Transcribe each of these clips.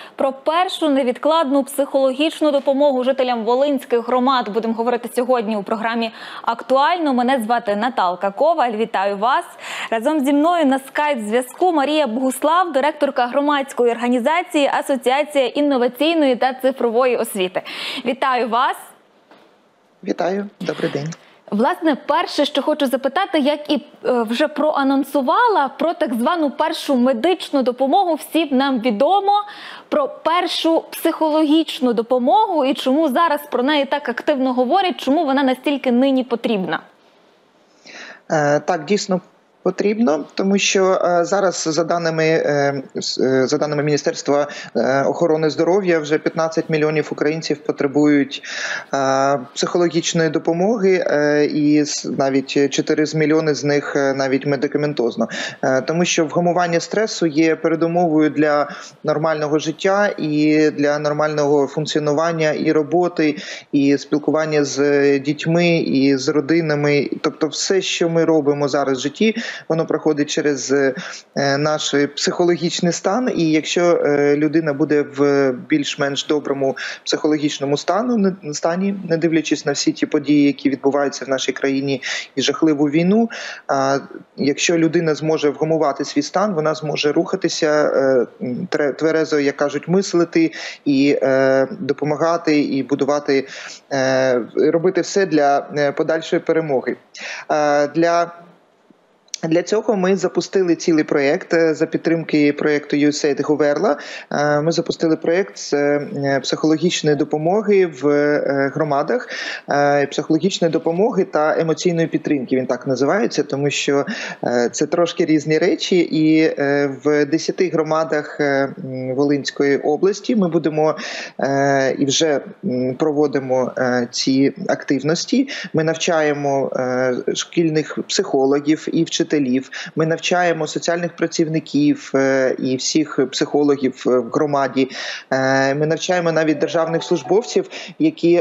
Про першу невідкладну психологічну допомогу жителям волинських громад будемо говорити сьогодні у програмі «Актуально». Мене звати Наталка Коваль. Вітаю вас. Разом зі мною на скайп-зв'язку Марія Богуслав, директорка громадської організації «Асоціація інноваційної та цифрової освіти». Вітаю вас. Вітаю. Добрий день. Власне, перше, що хочу запитати, як і вже проанонсувала, про так звану першу медичну допомогу. Всім нам відомо про першу психологічну допомогу і чому зараз про неї так активно говорять, чому вона настільки нині потрібна. Так, дійсно потрібно, тому що зараз за даними Міністерства охорони здоров'я вже 15 мільйонів українців потребують психологічної допомоги і навіть 4 мільйони з них навіть медикаментозно. Тому що вгамування стресу є передумовою для нормального життя і для нормального функціонування і роботи, і спілкування з дітьми, і з родинами. Тобто все, що ми робимо зараз в житті, воно проходить через наш психологічний стан, і якщо людина буде в більш-менш доброму психологічному стані, не дивлячись на всі ті події, які відбуваються в нашій країні і жахливу війну, якщо людина зможе вгамувати свій стан, вона зможе рухатися тверезо, як кажуть, мислити і допомагати, і будувати, робити все для подальшої перемоги. Для цього ми запустили цілий проєкт за підтримки проєкту USAID Говерла. Ми запустили проєкт з психологічної допомоги в громадах, психологічної допомоги та емоційної підтримки. Він так називається, тому що це трошки різні речі. І в 10 громадах Волинської області ми будемо і вже проводимо ці активності. Ми навчаємо шкільних психологів і вчителів. Ми навчаємо соціальних працівників і всіх психологів в громаді. Ми навчаємо навіть державних службовців, які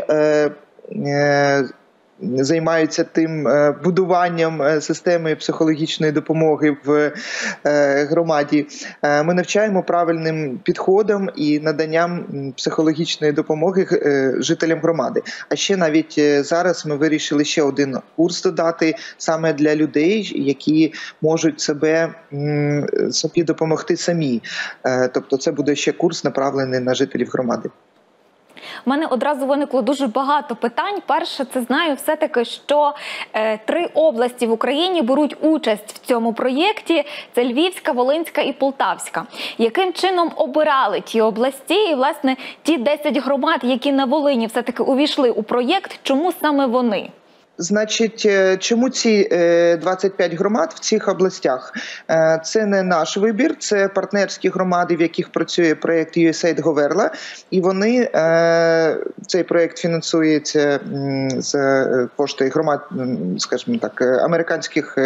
займаються тим будуванням системи психологічної допомоги в громаді. Ми навчаємо правильним підходам і наданням психологічної допомоги жителям громади. А ще навіть зараз ми вирішили ще один курс додати саме для людей, які можуть собі допомогти самі. Тобто це буде ще курс, направлений на жителів громади. У мене одразу виникло дуже багато питань. Перше, це знаю все-таки, що 3 області в Україні беруть участь в цьому проєкті. Це Львівська, Волинська і Полтавська. Яким чином обирали ті області і, власне, ті 10 громад, які на Волині все-таки увійшли у проєкт, чому саме вони? Значить, чому ці 25 громад в цих областях? Це не наш вибір, це партнерські громади, в яких працює проєкт USAID Говерла, і вони, цей проєкт фінансується з кошти громад, скажімо так, американських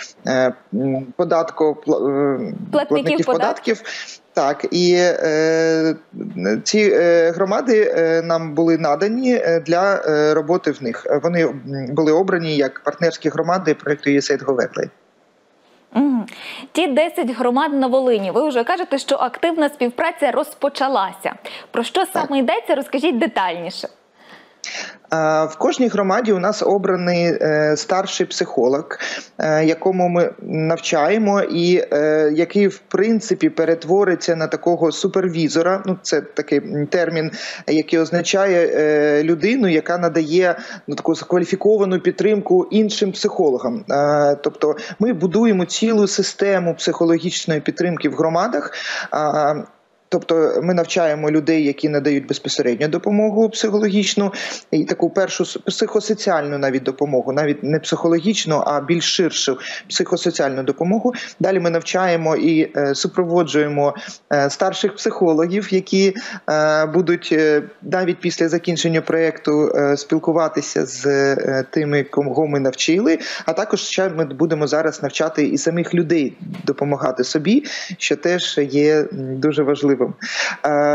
платників податків. Так, і ці громади нам були надані для роботи в них. Вони були обрані як партнерські громади проєкту USAID Говерла. Ті 10 громад на Волині, ви вже кажете, що активна співпраця розпочалася. Про що саме йдеться, розкажіть детальніше. В кожній громаді у нас обраний старший психолог, якому ми навчаємо і який, в принципі, перетвориться на такого супервізора. Ну, це такий термін, який означає людину, яка надає таку кваліфіковану підтримку іншим психологам. Тобто ми будуємо цілу систему психологічної підтримки в громадах. Тобто ми навчаємо людей, які надають безпосередньо допомогу психологічну, і таку першу психосоціальну навіть допомогу, навіть не психологічну, а більш ширшу психосоціальну допомогу. Далі ми навчаємо і супроводжуємо старших психологів, які будуть навіть після закінчення проєкту спілкуватися з тими, кого ми навчили, а також ще ми будемо зараз навчати і самих людей допомагати собі, що теж є дуже важливим.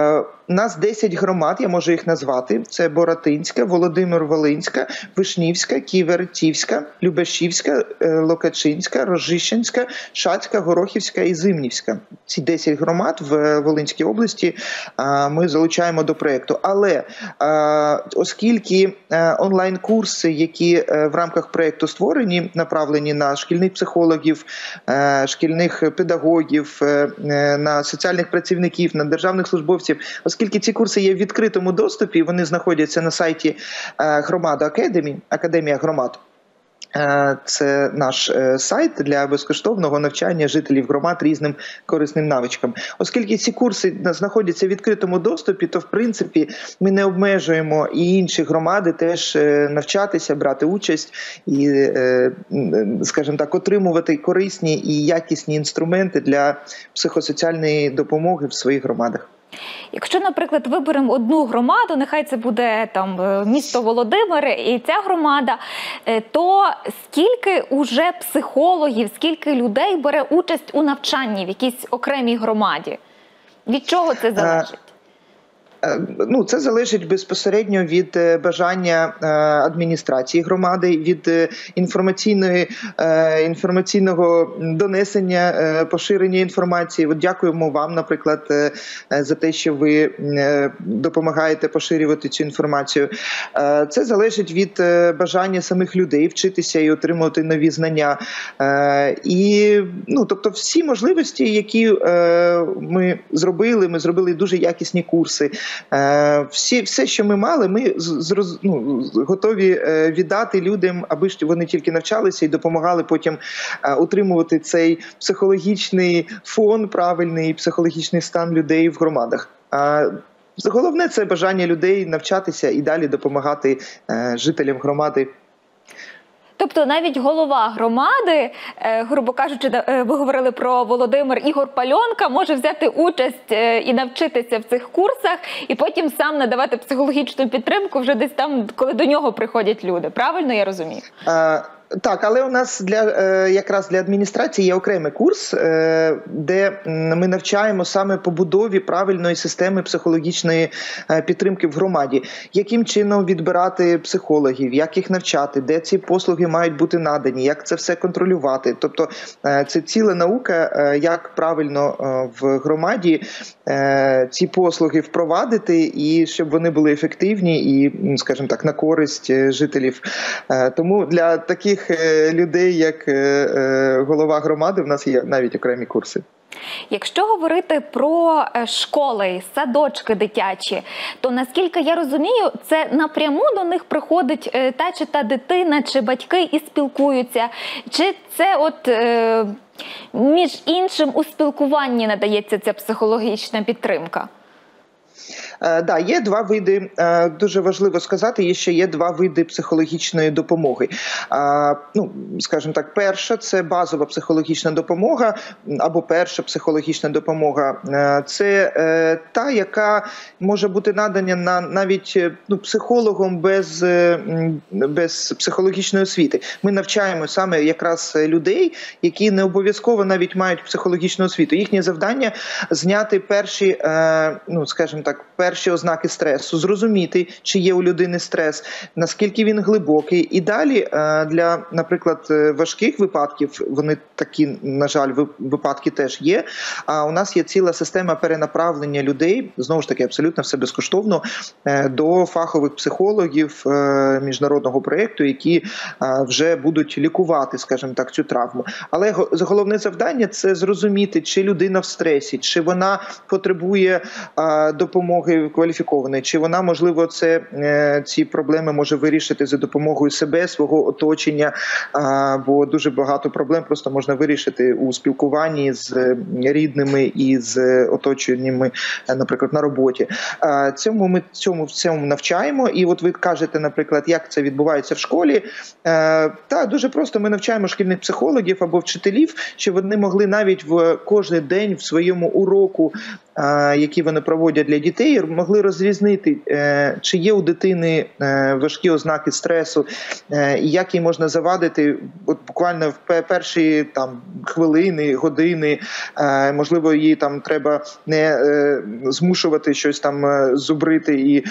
У нас 10 громад, я можу їх назвати. Це Боратинська, Володимир-Волинська, Вишнівська, Ківерцівська, Любешівська, Локачинська, Рожищенська, Шацька, Горохівська і Зимнівська. Ці 10 громад в Волинській області ми залучаємо до проєкту. Але оскільки онлайн-курси, які в рамках проєкту створені, направлені на шкільних психологів, шкільних педагогів, на соціальних працівників, на державних службовців, оскільки ці курси є в відкритому доступі, вони знаходяться на сайті Громада Академі, Академія громад. Це наш сайт для безкоштовного навчання жителів громад різним корисним навичкам. Оскільки ці курси знаходяться в відкритому доступі, то в принципі ми не обмежуємо і інші громади теж навчатися, брати участь і, скажімо так, отримувати корисні і якісні інструменти для психосоціальної допомоги в своїх громадах. Якщо, наприклад, виберемо одну громаду, нехай це буде там місто Володимир і ця громада, то скільки уже психологів, скільки людей бере участь у навчанні в якійсь окремій громаді? Від чого це залежить? Це залежить безпосередньо від бажання адміністрації громади, від інформаційного донесення, поширення інформації. От дякуємо вам, наприклад, за те, що ви допомагаєте поширювати цю інформацію. Це залежить від бажання самих людей вчитися і отримувати нові знання. Тобто всі можливості, які ми зробили дуже якісні курси. Все, що ми мали, ми готові віддати людям, аби вони тільки навчалися і допомагали потім утримувати цей психологічний фон, правильний психологічний стан людей в громадах. Головне – це бажання людей навчатися і далі допомагати жителям громади. Тобто навіть голова громади, грубо кажучи, ви говорили про Володимир, Ігор Пальонка, може взяти участь і навчитися в цих курсах, і потім сам надавати психологічну підтримку вже десь там, коли до нього приходять люди. Правильно я розумію? Так, але у нас якраз для адміністрації є окремий курс, де ми навчаємо саме побудові правильної системи психологічної підтримки в громаді. Яким чином відбирати психологів, як їх навчати, де ці послуги мають бути надані, як це все контролювати. Тобто це ціла наука, як правильно в громаді ці послуги впровадити і щоб вони були ефективні і, скажімо так, на користь жителів. Тому для таких людей, як голова громади, в нас є навіть окремі курси. Якщо говорити про школи, садочки дитячі, то, наскільки я розумію, це напряму до них приходить та чи та дитина, чи батьки і спілкуються? Чи це між іншим у спілкуванні надається ця психологічна підтримка? Да, є два види, дуже важливо сказати, є два види психологічної допомоги. Скажімо так, перша – це базова психологічна допомога, або перша психологічна допомога. Це та, яка може бути надана навіть психологом без психологічної освіти. Ми навчаємо саме якраз людей, які не обов'язково навіть мають психологічну освіту. Їхнє завдання – зняти перші, скажімо так, перші ознаки стресу, зрозуміти, чи є у людини стрес, наскільки він глибокий. І далі для, наприклад, важких випадків, вони такі, на жаль, випадки теж є, а у нас є ціла система перенаправлення людей, знову ж таки, абсолютно все безкоштовно, до фахових психологів міжнародного проєкту, які вже будуть лікувати, скажімо так, цю травму. Але головне завдання – це зрозуміти, чи людина в стресі, чи вона потребує допомоги кваліфікованої, чи вона, можливо, ці проблеми може вирішити за допомогою себе, свого оточення, бо дуже багато проблем просто можна вирішити у спілкуванні з рідними і з оточеннями, наприклад, на роботі. Ми цьому навчаємо, і от ви кажете, наприклад, як це відбувається в школі. Так, дуже просто ми навчаємо шкільних психологів або вчителів, щоб вони могли навіть кожен день в своєму уроку, які вони проводять для дітей, могли розрізнити, чи є у дитини важкі ознаки стресу, і як їй можна завадити от буквально в перші там хвилини, години, можливо, їй там треба не змушувати щось там зубрити і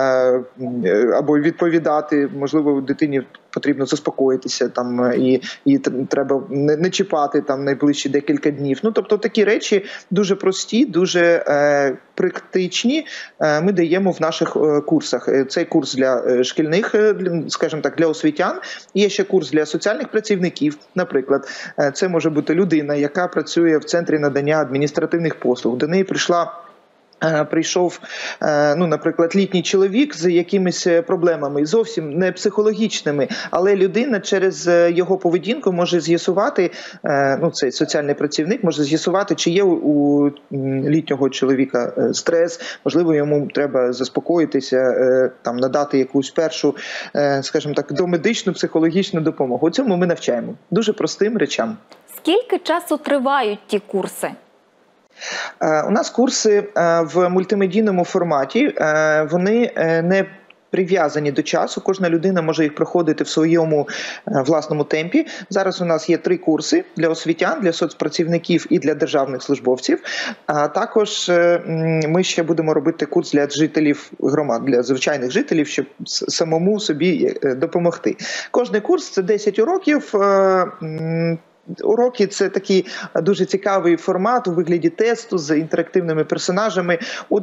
або відповідати, можливо, дитині потрібно заспокоїтися там і треба не чіпати там найближчі декілька днів. Ну, тобто такі речі дуже прості, дуже практичні ми даємо в наших курсах. Цей курс для шкільних, скажімо так, для освітян. Є ще курс для соціальних працівників, наприклад. Це може бути людина, яка працює в центрі надання адміністративних послуг. До неї прийшов, ну, наприклад, літній чоловік з якимись проблемами, зовсім не психологічними, але людина через його поведінку може з'ясувати, ну, цей соціальний працівник може з'ясувати, чи є у літнього чоловіка стрес, можливо, йому треба заспокоїтися, там, надати якусь першу, скажімо так, домедичну психологічну допомогу. У цьому ми навчаємо. Дуже простим речам. Скільки часу тривають ті курси? У нас курси в мультимедійному форматі, вони не прив'язані до часу, кожна людина може їх проходити в своєму власному темпі. Зараз у нас є 3 курси для освітян, для соцпрацівників і для державних службовців. А також ми ще будемо робити курс для жителів громад, для звичайних жителів, щоб самому собі допомогти. Кожний курс – це 10 уроків. Уроки – це такий дуже цікавий формат у вигляді тесту з інтерактивними персонажами.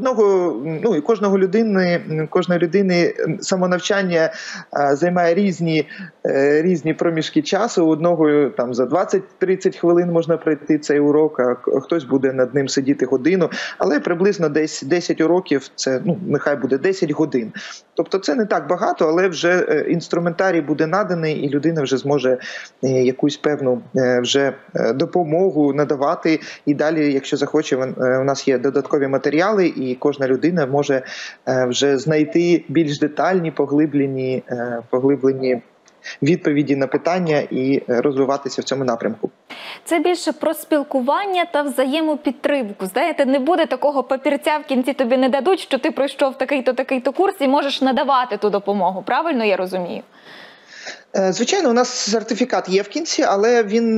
І кожної людини самонавчання займає різні проміжки часу. У одного там за 20-30 хвилин можна пройти цей урок, а хтось буде над ним сидіти годину. Але приблизно десь 10 уроків – це, нехай буде 10 годин. Тобто це не так багато, але вже інструментарій буде наданий, і людина вже зможе якусь певну вже допомогу надавати. І далі, якщо захоче, у нас є додаткові матеріали, і кожна людина може вже знайти більш детальні, поглиблені відповіді на питання і розвиватися в цьому напрямку. Це більше про спілкування та взаємопідтримку. Знаєте, не буде такого папірця в кінці тобі не дадуть, що ти пройшов такий-то курс і можеш надавати ту допомогу. Правильно я розумію? Звичайно, у нас сертифікат є в кінці, але він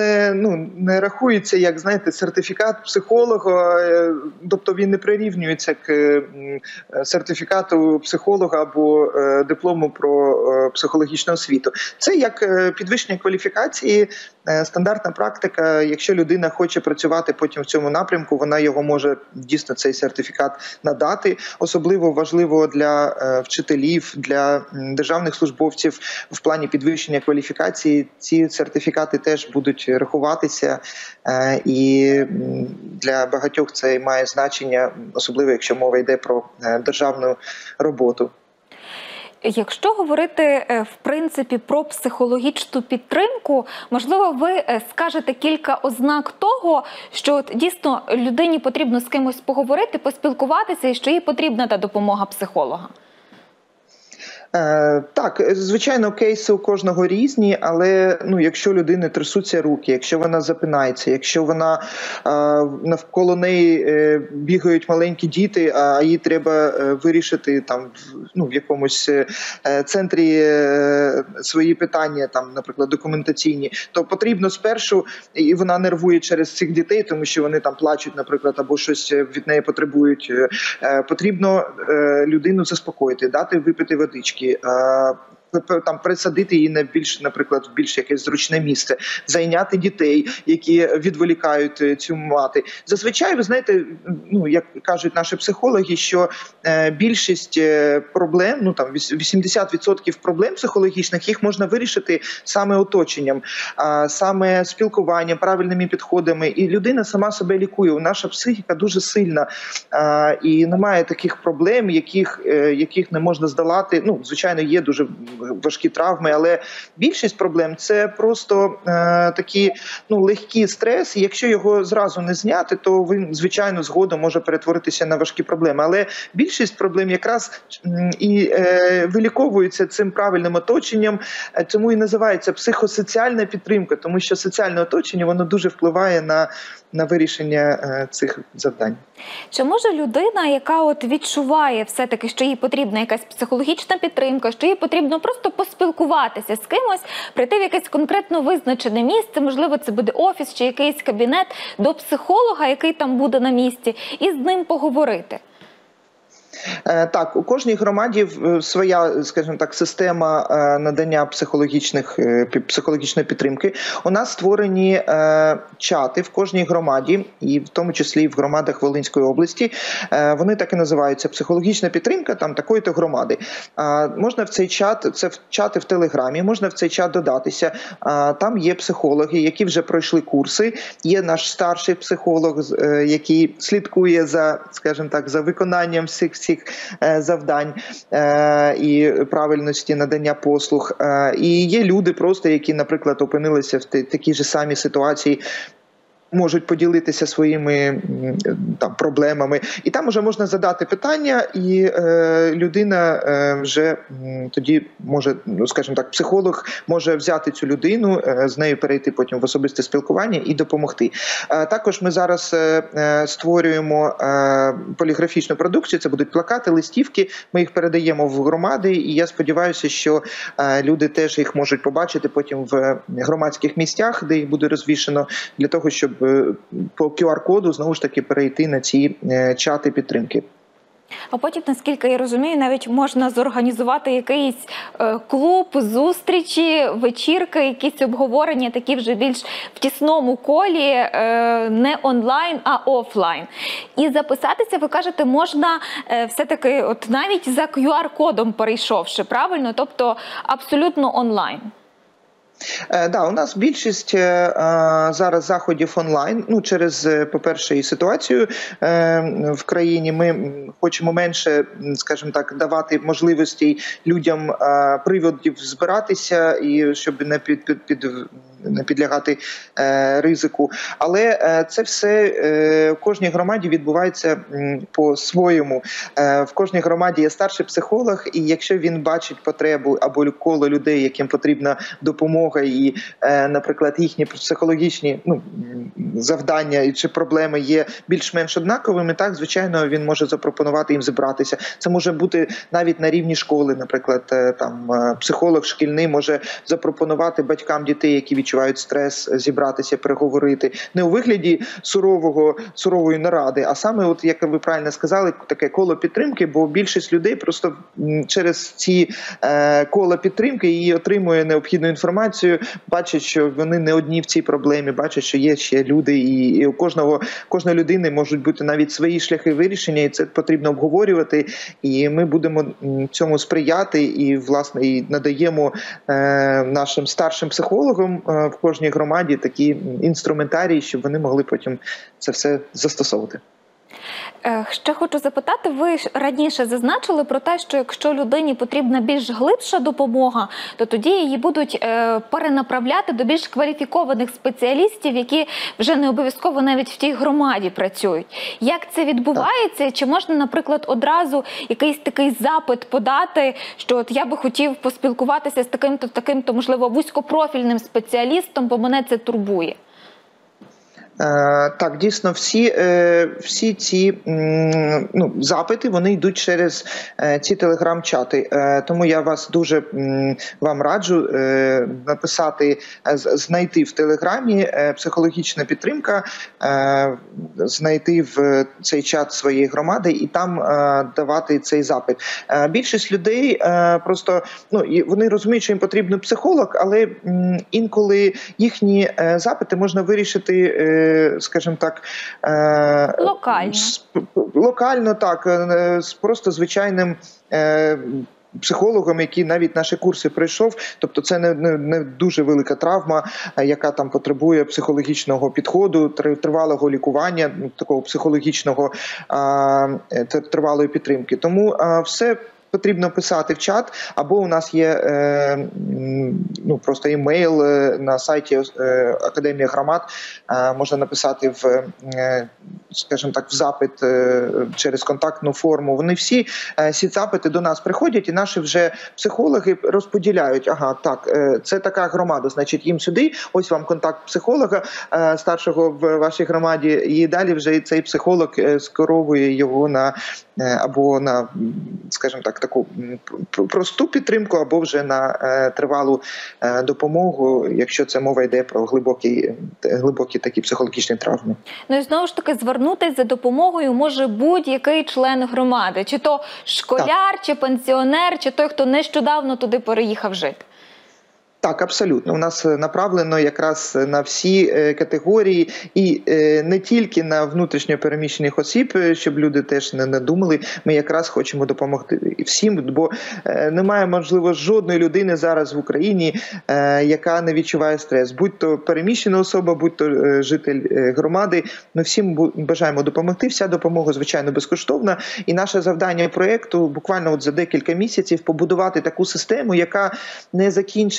не рахується як, знаєте, сертифікат психолога, тобто він не прирівнюється к сертифікату психолога або диплому про психологічну освіту. Це як підвищення кваліфікації, стандартна практика. Якщо людина хоче працювати потім в цьому напрямку, вона його може дійсно цей сертифікат надати. Особливо важливо для вчителів, для державних службовців в плані підвищення кваліфікації. Ці сертифікати теж будуть рахуватися, і для багатьох це має значення, особливо якщо мова йде про державну роботу. Якщо говорити, в принципі, про психологічну підтримку, можливо, ви скажете кілька ознак того, що дійсно людині потрібно з кимось поговорити, поспілкуватися і що їй потрібна та допомога психолога? Так, звичайно, кейси у кожного різні, але якщо людини трясуться руки, якщо вона запинається, якщо вона навколо неї бігають маленькі діти, а їй треба вирішити там в якомусь центрі свої питання, там, наприклад, документаційні, то потрібно спершу, і вона нервує через цих дітей, тому що вони там плачуть, наприклад, або щось від неї потребують, потрібно людину заспокоїти, дати випити водички, там присадити її на більш, наприклад, в більш якесь зручне місце, зайняти дітей, які відволікають цю мати. Зазвичай, ви знаєте, як кажуть наші психологи, що більшість проблем, 80% проблем психологічних, їх можна вирішити саме оточенням, саме спілкуванням, правильними підходами. І людина сама себе лікує. Наша психіка дуже сильна, і немає таких проблем, яких не можна здолати. Звичайно, є дуже важкі травми, але більшість проблем – це просто такі легкі стреси. Якщо його зразу не зняти, то він, звичайно, згодом може перетворитися на важкі проблеми. Але більшість проблем якраз і виліковується цим правильним оточенням, тому і називається психосоціальна підтримка, тому що соціальне оточення, воно дуже впливає на вирішення цих завдань. Чи може людина, яка от відчуває все-таки, що їй потрібна якась психологічна підтримка, що їй потрібно просто поспілкуватися з кимось, прийти в якесь конкретно визначене місце, можливо, це буде офіс чи якийсь кабінет, до психолога, який там буде на місці, і з ним поговорити? Так, у кожній громаді своя, скажімо так, система надання психологічної підтримки. У нас створені чати в кожній громаді, і в тому числі і в громадах Волинської області. Вони так і називаються «Психологічна підтримка там такої-то громади». Можна в цей чат, це чати в Телеграмі, можна в цей чат додатися. Там є психологи, які вже пройшли курси. Є наш старший психолог, який слідкує за, скажімо так, за виконанням всіх завдань і правильності надання послуг. І є люди просто, які, наприклад, опинилися в такій же самій ситуації, можуть поділитися своїми там проблемами. І там вже можна задати питання, і людина вже тоді може, скажімо так, психолог може взяти цю людину, з нею перейти потім в особисте спілкування і допомогти. Також ми зараз створюємо поліграфічну продукцію, це будуть плакати, листівки, ми їх передаємо в громади, і я сподіваюся, що люди теж їх можуть побачити потім в громадських місцях, де їх буде розвішено, для того, щоб по QR-коду, знову ж таки, перейти на ці чати підтримки. А потім, наскільки я розумію, навіть можна зорганізувати якийсь клуб, зустрічі, вечірки, якісь обговорення, такі вже більш в тісному колі, не онлайн, а офлайн. І записатися, ви кажете, можна все-таки от навіть за QR-кодом перейшовши, правильно? Тобто абсолютно онлайн. Да, у нас більшість зараз заходів онлайн. Ну, через, по-перше, і ситуацію в країні. Ми хочемо менше, скажімо так, давати можливості людям приводів збиратися, і щоб не підлягати ризику. Але це все в кожній громаді відбувається по-своєму. В кожній громаді є старший психолог, і якщо він бачить потребу або коло людей, яким потрібна допомога, і, наприклад, їхні психологічні завдання чи проблеми є більш-менш однаковими, так, звичайно, він може запропонувати їм зібратися. Це може бути навіть на рівні школи, наприклад, там психолог шкільний може запропонувати батькам дітей, які відчувають стрес, зібратися, переговорити. Не у вигляді сурової наради, а саме, от, як ви правильно сказали, таке коло підтримки, бо більшість людей просто через ці кола підтримки і отримує необхідну інформацію, бачать, що вони не одні в цій проблемі, бачать, що є ще люди, і у кожної людини можуть бути навіть свої шляхи вирішення, і це потрібно обговорювати, і ми будемо цьому сприяти, і, власне, і надаємо нашим старшим психологам в кожній громаді такі інструментарії, щоб вони могли потім це все застосовувати. Ще хочу запитати, ви раніше зазначили про те, що якщо людині потрібна більш глибша допомога, то тоді її будуть перенаправляти до більш кваліфікованих спеціалістів, які вже не обов'язково навіть в тій громаді працюють. Як це відбувається? Чи можна, наприклад, одразу якийсь такий запит подати, що от я би хотів поспілкуватися з таким-то, можливо, вузькопрофільним спеціалістом, бо мене це турбує? Так, дійсно, всі ці запити, вони йдуть через ці телеграм-чати. Тому я вас дуже вам раджу написати, знайти в телеграмі психологічна підтримка, знайти в цей чат своєї громади і там давати цей запит. Більшість людей просто, вони розуміють, що їм потрібен психолог, але інколи їхні запити можна вирішити, скажімо так, локально, так, просто звичайним психологом, який навіть наші курси пройшов. Тобто це не дуже велика травма, яка там потребує психологічного підходу, тривалого лікування, такого психологічного, тривалої підтримки. Тому все потрібно писати в чат, або у нас є просто імейл на сайті Академії громад, можна написати скажімо так, в запит через контактну форму. Вони всі ці запити до нас приходять, і наші вже психологи розподіляють, ага, так, це така громада, значить їм сюди, ось вам контакт психолога старшого в вашій громаді, і далі вже цей психолог скеровує його на або на, скажімо так, таку просту підтримку, або вже на тривалу допомогу, якщо це мова йде про глибокі такі психологічні травми. Ну і знову ж таки, звернутися за допомогою може будь-який член громади, чи то школяр, чи пенсіонер, чи той, хто нещодавно туди переїхав жити. Так, абсолютно. У нас направлено якраз на всі категорії і не тільки на внутрішньо переміщених осіб, щоб люди теж не думали. Ми якраз хочемо допомогти всім, бо немає, можливо, жодної людини зараз в Україні, яка не відчуває стрес. Будь-то переміщена особа, будь-то житель громади. Ми всім бажаємо допомогти. Вся допомога, звичайно, безкоштовна. І наше завдання проєкту буквально за декілька місяців побудувати таку систему, яка не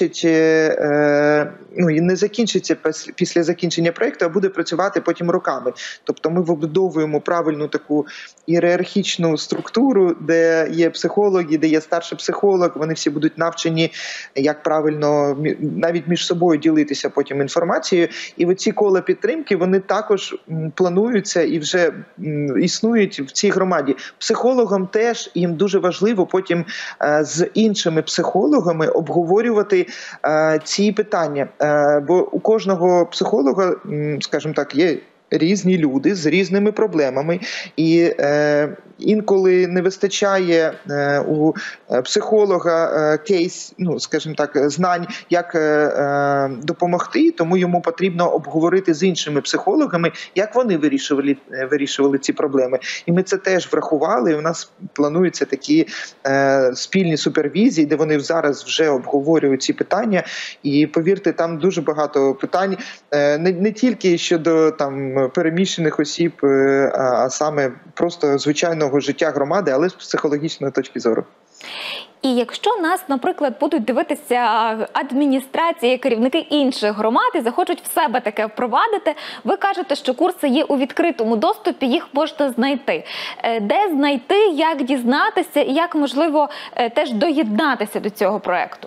закінчиться після закінчення проєкту, а буде працювати потім роками. Тобто ми вибудовуємо правильну таку ієрархічну структуру, де є психологи, де є старший психолог, вони всі будуть навчені, як правильно навіть між собою ділитися потім інформацією. І оці кола підтримки, вони також плануються і вже існують в цій громаді. Психологам теж їм дуже важливо потім з іншими психологами обговорювати ці питання, бо у кожного психолога, скажімо так, є різні люди з різними проблемами, і інколи не вистачає у психолога скажімо так, знань, як допомогти, тому йому потрібно обговорити з іншими психологами, як вони вирішували ці проблеми. І ми це теж врахували, і у нас плануються такі спільні супервізії, де вони зараз вже обговорюють ці питання, і повірте, там дуже багато питань, не тільки щодо переміщених осіб, а саме просто звичайного життя громади, але з психологічної точки зору. І якщо нас, наприклад, будуть дивитися адміністрації, керівники інших громад і захочуть в себе таке впровадити, ви кажете, що курси є у відкритому доступі, їх можна знайти. Де знайти, як дізнатися і як, можливо, теж доєднатися до цього проєкту?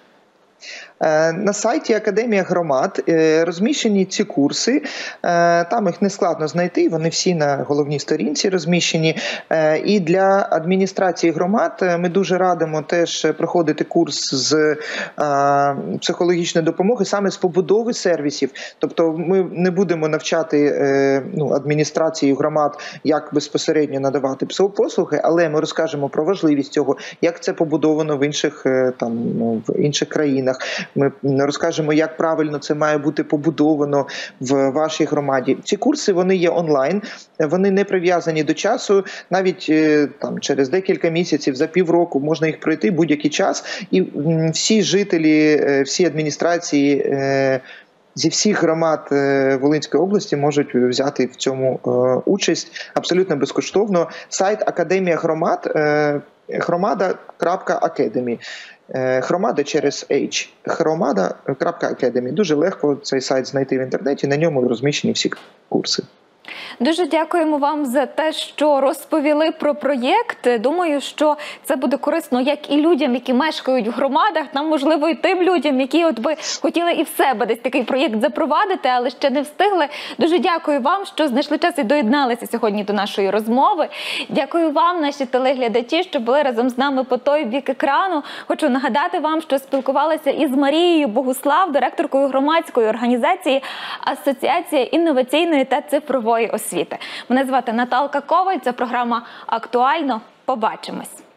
На сайті Академія громад розміщені ці курси, там їх не складно знайти, вони всі на головній сторінці розміщені. І для адміністрації громад ми дуже радимо теж проходити курс з психологічної допомоги, саме з побудови сервісів. Тобто ми не будемо навчати адміністрацію громад, як безпосередньо надавати послуги, але ми розкажемо про важливість цього, як це побудовано в інших країнах. Ми розкажемо, як правильно це має бути побудовано в вашій громаді. Ці курси, вони є онлайн, вони не прив'язані до часу, навіть через декілька місяців, за півроку можна їх пройти будь-який час. І всі жителі, всі адміністрації зі всіх громад Волинської області можуть взяти в цьому участь абсолютно безкоштовно. Сайт Академія громад громада.academy. Громада через H. Громада.academy. Дуже легко цей сайт знайти в інтернеті, на ньому розміщені всі курси. Дуже дякуємо вам за те, що розповіли про проєкт. Думаю, що це буде корисно як і людям, які мешкають в громадах, нам, можливо, і тим людям, які би хотіли і в себе десь такий проєкт запровадити, але ще не встигли. Дуже дякую вам, що знайшли час і доєдналися сьогодні до нашої розмови. Дякую вам, наші телеглядачі, що були разом з нами по той бік екрану. Хочу нагадати вам, що спілкувалася із Марією Богуслав, директоркою громадської організації Асоціація інноваційної та цифрової освіти. Мене звати Наталка Коваль, це програма «Актуально». Побачимось!